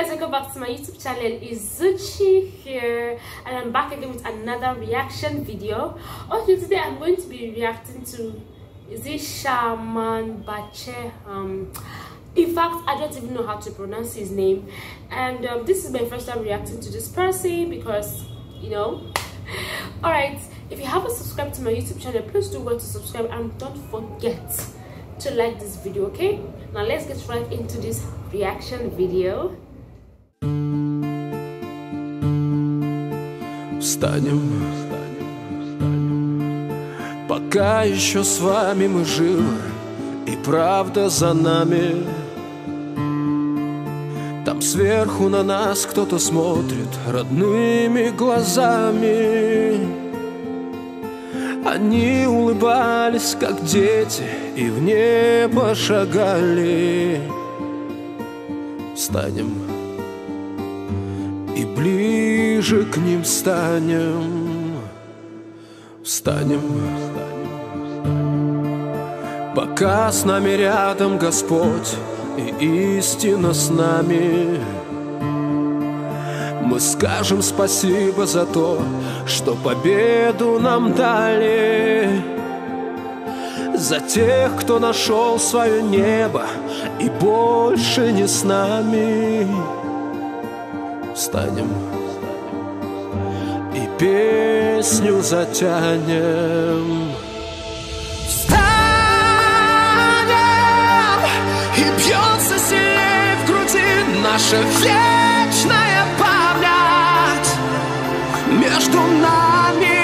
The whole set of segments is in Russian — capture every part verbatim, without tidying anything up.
guys, welcome back to my YouTube channel. It's Zuchi here, and I'm back again with another reaction video. Okay, today I'm going to be reacting to, is it Shaman Bache? Um, in fact, I don't even know how to pronounce his name, and um, this is my first time reacting to this person because, you know. All right, if you haven't subscribed to my YouTube channel, please do go to subscribe and don't forget to like this video. Okay, now let's get right into this reaction video. Встанем, пока еще с вами мы живы, и правда за нами. Там сверху на нас кто-то смотрит родными глазами. Они улыбались, как дети, и в небо шагали. Встанем и ближе к ним станем. Встанем, пока с нами рядом Господь и истина с нами. Мы скажем спасибо за то, что победу нам дали, за тех, кто нашел свое небо и больше не с нами. Встанем и песню затянем. Встанем, и бьется сильнее в груди наша вечная память между нами.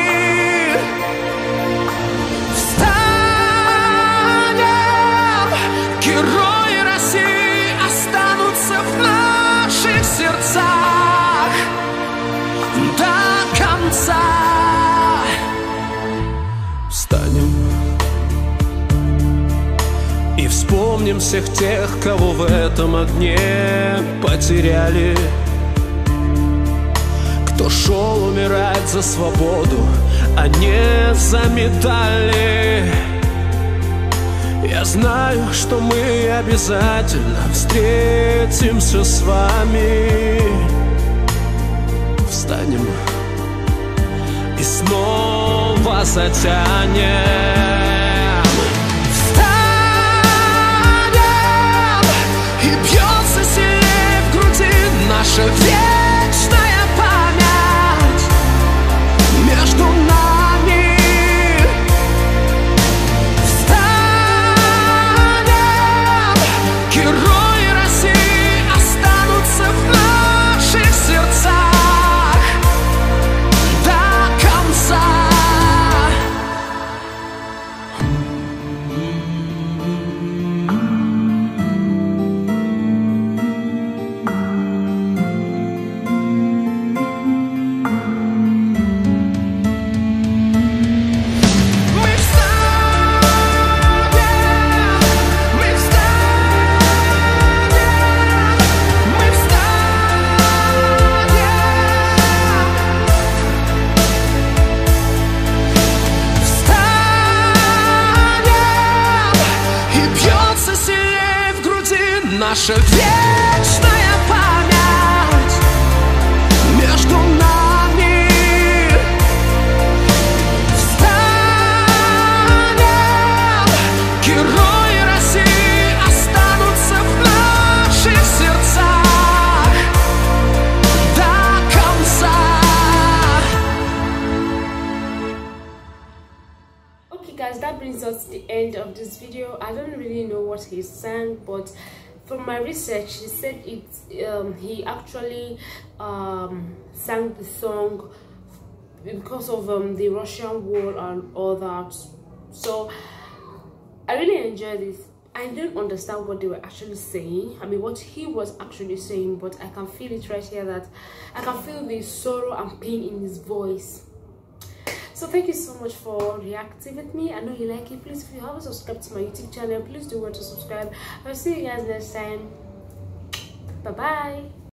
Встанем, герои России останутся в наших сердцах до конца. Встанем и вспомним всех тех, кого в этом огне потеряли, кто шел умирать за свободу, а не за медали. Я знаю, что мы обязательно встретимся с вами. Встанем и снова затянем. Встанем, и бьется сильнее в груди наша вечная память между нами. Встанем, герои России останутся в наших сердцах до конца. Наша вечная память между нами. Встанем, герои России останутся в наших сердцах до конца. Okay guys, that brings us to the end of this video. I don't really know what he sang, but from my research, he said it. Um, he actually um, sang the song because of um, the Russian war and all that. So I really enjoyed it. I didn't understand what they were actually saying. I mean, what he was actually saying, but I can feel it right here. That I can feel the sorrow and pain in his voice. So thank you so much for reacting with me. I know you like it. Please, if you haven't subscribed to my YouTube channel, please do want to subscribe. I'll see you guys next time. Bye bye.